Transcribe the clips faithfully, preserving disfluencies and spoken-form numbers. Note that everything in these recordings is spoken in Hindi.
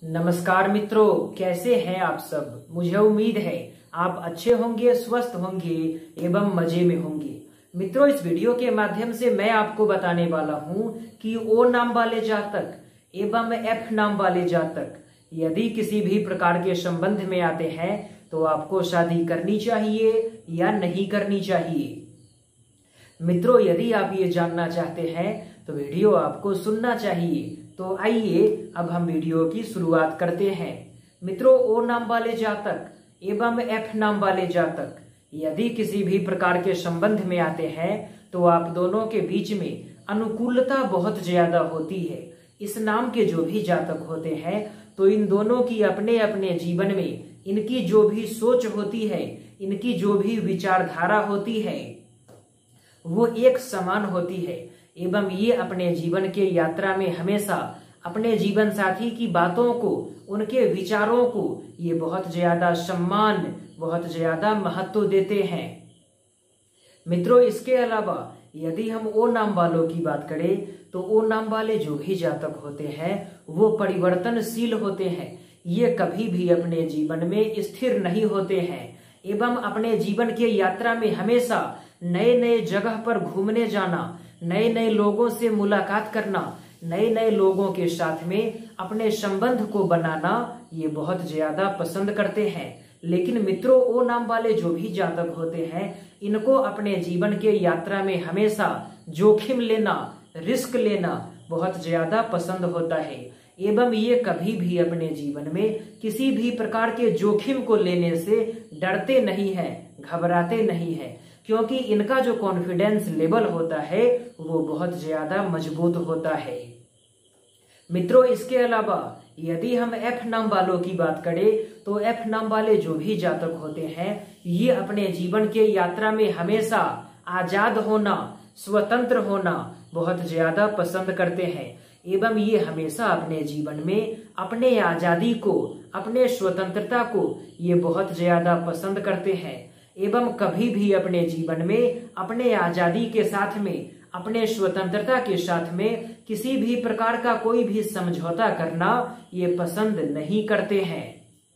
नमस्कार मित्रों, कैसे हैं आप सब। मुझे उम्मीद है आप अच्छे होंगे, स्वस्थ होंगे एवं मजे में होंगे। मित्रों, इस वीडियो के माध्यम से मैं आपको बताने वाला हूं कि ओ नाम वाले जातक एवं एफ नाम वाले जातक यदि किसी भी प्रकार के संबंध में आते हैं तो आपको शादी करनी चाहिए या नहीं करनी चाहिए। मित्रों, यदि आप ये जानना चाहते हैं तो वीडियो आपको सुनना चाहिए। तो आइए अब हम वीडियो की शुरुआत करते हैं। मित्रों, ओ नाम वाले जातक एवं एफ नाम वाले जातक यदि किसी भी प्रकार के संबंध में आते हैं तो आप दोनों के बीच में अनुकूलता बहुत ज्यादा होती है। इस नाम के जो भी जातक होते हैं तो इन दोनों की अपने अपने जीवन में इनकी जो भी सोच होती है, इनकी जो भी विचारधारा होती है वो एक समान होती है एवं ये अपने जीवन के यात्रा में हमेशा अपने जीवन साथी की बातों को, उनके विचारों को ये बहुत ज्यादा सम्मान, बहुत ज्यादा महत्व देते हैं। मित्रों, इसके अलावा यदि हम ओ नाम वालों की बात करें तो ओ नाम वाले जो भी जातक होते हैं वो परिवर्तनशील होते हैं। ये कभी भी अपने जीवन में स्थिर नहीं होते हैं एवं अपने जीवन के यात्रा में हमेशा नए नए जगह पर घूमने जाना, नए नए लोगों से मुलाकात करना, नए नए लोगों के साथ में अपने संबंध को बनाना ये बहुत ज्यादा पसंद करते हैं। लेकिन मित्रों, ओ नाम वाले जो भी जातक होते हैं इनको अपने जीवन के यात्रा में हमेशा जोखिम लेना, रिस्क लेना बहुत ज्यादा पसंद होता है एवं ये कभी भी अपने जीवन में किसी भी प्रकार के जोखिम को लेने से डरते नहीं है, घबराते नहीं है, क्योंकि इनका जो कॉन्फिडेंस लेवल होता है वो बहुत ज्यादा मजबूत होता है। मित्रों, इसके अलावा यदि हम एफ नाम वालों की बात करें तो एफ नाम वाले जो भी जातक होते हैं ये अपने जीवन के यात्रा में हमेशा आजाद होना, स्वतंत्र होना बहुत ज्यादा पसंद करते हैं एवं ये हमेशा अपने जीवन में अपने आजादी को, अपने स्वतंत्रता को ये बहुत ज्यादा पसंद करते हैं एवं कभी भी अपने जीवन में अपने आजादी के साथ में, अपने स्वतंत्रता के साथ में किसी भी प्रकार का कोई भी समझौता करना ये पसंद नहीं करते हैं।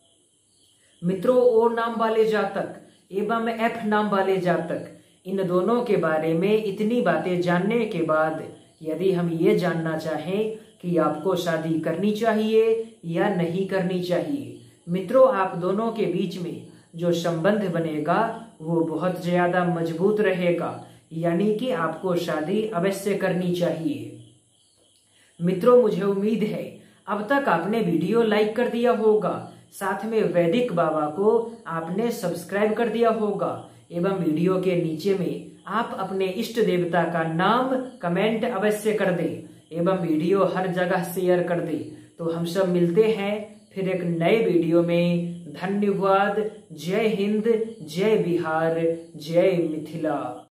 मित्रों, ओ नाम वाले जातक एवं एफ नाम वाले जातक इन दोनों के बारे में इतनी बातें जानने के बाद यदि हम ये जानना चाहें कि आपको शादी करनी चाहिए या नहीं करनी चाहिए, मित्रों आप दोनों के बीच में जो संबंध बनेगा वो बहुत ज्यादा मजबूत रहेगा, यानी कि आपको शादी अवश्य करनी चाहिए। मित्रों, मुझे उम्मीद है अब तक आपने वीडियो लाइक कर दिया होगा, साथ में वैदिक बाबा को आपने सब्सक्राइब कर दिया होगा एवं वीडियो के नीचे में आप अपने इष्ट देवता का नाम कमेंट अवश्य कर दें एवं वीडियो हर जगह शेयर कर दें। तो हम सब मिलते हैं फिर एक नए वीडियो में। धन्यवाद। जय हिंद, जय बिहार, जय मिथिला।